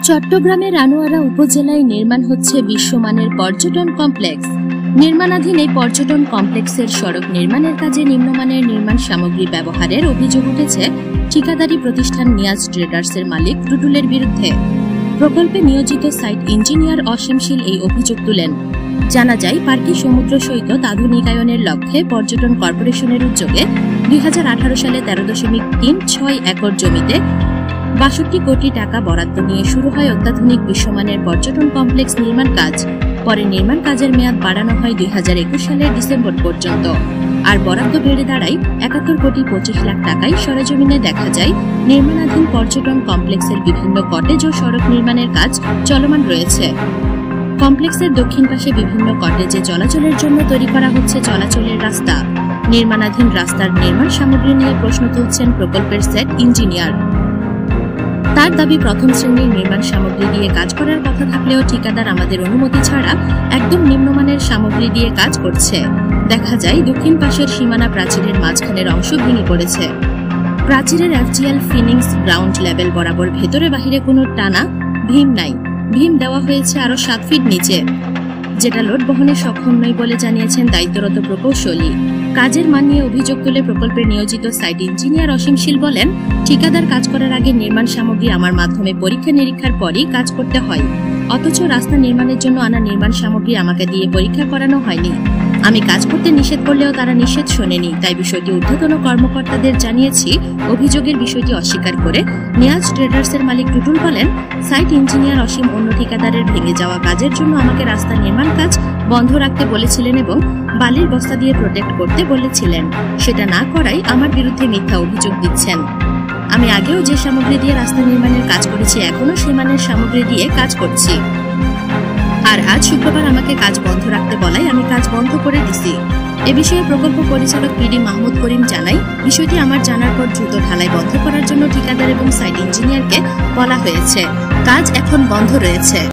চট্টগ্রামের আনোয়ারা উপজেলায় নির্মাণ হচ্ছে বিশ্বমানের পর্যটন কমপ্লেক্স। নির্মাণাধীন এই পর্যটন কমপ্লেক্সের সড়ক নির্মাণের কাজে নিম্নমানের নির্মাণ সামগ্রী ব্যবহারের অভিযোগ উঠেছে ঠিকাদারি প্রতিষ্ঠান নিয়াজ ট্রেডার্সের মালিক টুটুলের বিরুদ্ধে। প্রকল্পে নিয়োজিত সাইট ইঞ্জিনিয়ার অসীম শীল এই অভিযোগ তুলেন। জানা যায়, পার্কি সমুদ্র সৈকত আধুনিকায়নের লক্ষ্যে পর্যটন কর্পোরেশনের উদ্যোগে 2018 সালে 13.36 একর জমিতে 62 কোটি টাকা বরাদ্দ নিয়ে শুরু হয় অত্যাধুনিক বিশ্বমানের পর্যটন কমপ্লেক্স নির্মাণ কাজ। পরে নির্মাণ কাজের মেয়াদ বাড়ানো হয় 2021 সালের ডিসেম্বর পর্যন্ত। আর বরাদ্দ বেড়ে দাঁড়ায় 71 কোটি 25 লাখ টাকায়। সরেজমিনে দেখা যায়, নির্মাণাধীন পর্যটন কমপ্লেক্সের বিভিন্ন কটেজ ও সড়ক নির্মাণের কাজ চলমান রয়েছে। কমপ্লেক্সের দক্ষিণ পাশে বিভিন্ন কটেজে চলাচলের জন্য তৈরি করা হচ্ছে চলাচলের রাস্তা। নির্মাণাধীন রাস্তার নির্মাণ সামগ্রী নিয়ে প্রশ্ন তুলছেন প্রকল্পের সেট ইঞ্জিনিয়ার। তার দাবি, প্রথম শ্রেণীর নির্মাণ সামগ্রী দিয়ে কাজ করার কথা থাকলেও ঠিকাদার আমাদের অনুমতি ছাড়া একদম নিম্নমানের সামগ্রী দিয়ে কাজ করছে। দেখা যায়, দক্ষিণ পাশের সীমানা প্রাচীরের মাঝখানের অংশ ভেঙে পড়েছে। প্রাচীরের FGL ফিনিংস গ্রাউন্ড লেভেল বরাবর ভেতরে বাহিরে কোনো টানা ভীম নাই। ভীম দেওয়া হয়েছে আরো 7 ফিট নিচে, যেটা লোড বহনে সক্ষম নয় বলে জানিয়েছেন দায়িত্বরত প্রকৌশলী। কাজের মান নিয়ে অভিযোগ তুলে প্রকল্পে নিয়োজিত সাইট ইঞ্জিনিয়ার অসীম শীল বলেন, ঠিকাদার কাজ করার আগে নির্মাণ সামগ্রী আমার মাধ্যমে পরীক্ষা নিরীক্ষার পরই কাজ করতে হয়। অথচ রাস্তা নির্মাণের জন্য আনা নির্মাণ সামগ্রী আমাকে দিয়ে পরীক্ষা করানো হয়নি। আমি কাজ করতে নিষেধ করলেও তারা নিষেধ শোনেনি। তাই বিষয়টি ঊর্ধ্বতন কর্মকর্তাদের জানিয়েছি। অভিযোগের বিষয়টি অস্বীকার করে নিয়াজ ট্রেডার্সের মালিক টুটুল বলেন, সাইট ইঞ্জিনিয়ার অসীম অন্য ঠিকাদারের ভেঙে যাওয়া কাজের জন্য আমাকে রাস্তা নির্মাণ কাজ বন্ধ রাখতে বলেছিলেন এবং বালির বস্তা দিয়ে প্রোটেক্ট করতে বলেছিলেন। সেটা না করাই আমার বিরুদ্ধে মিথ্যা অভিযোগ দিচ্ছেন। আমি আগেও যে সামগ্রী দিয়ে রাস্তা নির্মাণের কাজ করেছি, এখনো সে মানের সামগ্রী দিয়ে কাজ করছি। আর আজ শুক্রবার আমাকে কাজ বন্ধ রাখতে বলায় আমি কাজ বন্ধ করে দিছি। এ বিষয়ে প্রকল্প পরিচালক PD মাহমুদ করিম জানাই, বিষয়টি আমার জানার পর দ্রুত ঢালাই বন্ধ করার জন্য ঠিকাদার এবং সাইট ইঞ্জিনিয়ারকে বলা হয়েছে। কাজ এখন বন্ধ রয়েছে।